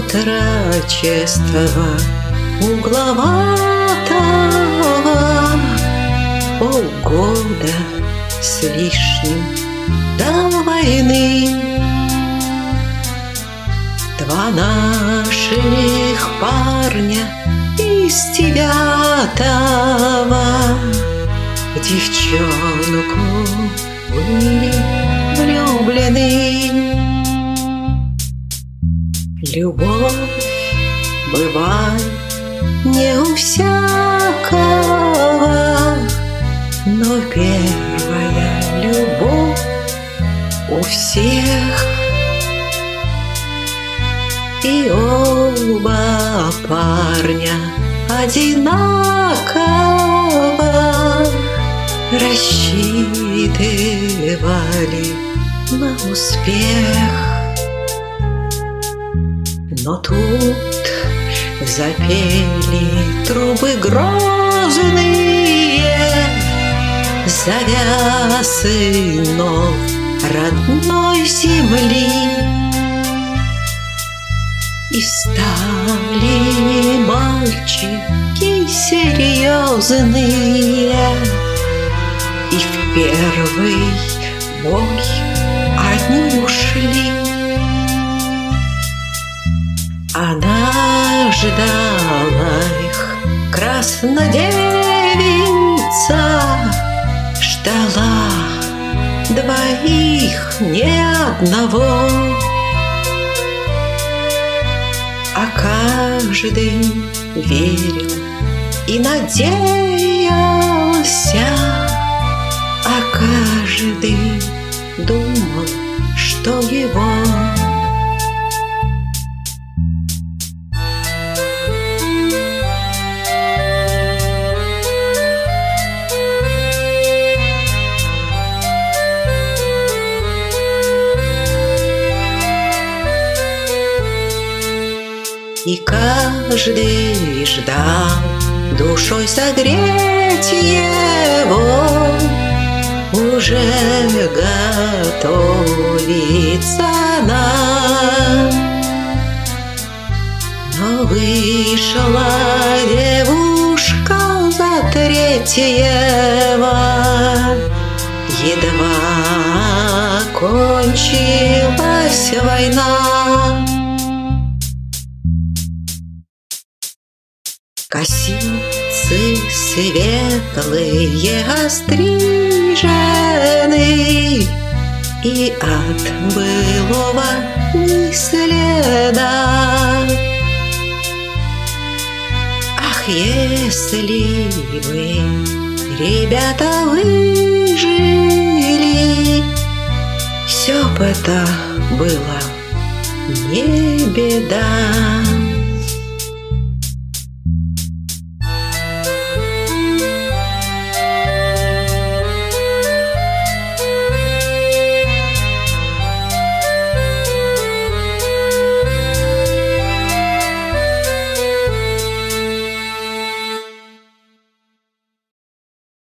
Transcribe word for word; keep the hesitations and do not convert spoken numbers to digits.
отрочества угловатого, полгода с лишним до войны. Два наших парня из девятого в девчонку были влюблены. Любовь бывает не у всякого, но первая любовь у всех. И оба парня одинаково рассчитывали на успех. Но тут запели трубы грозные, зовя сынов родной земли. И стали мальчики серьезные, и в первый бой одни ушли. Она ждала их, краснодевица, ждала двоих, не одного. А каждый верил и надеялся, а каждый думал, что его. И каждый ждал душой согреть его, уже готовится нам. Но вышла девушка за третьего, едва кончилась война. Косицы светлые острижены, и от былого ни следа. Ах, если бы ребята выжили, все бы это было не беда.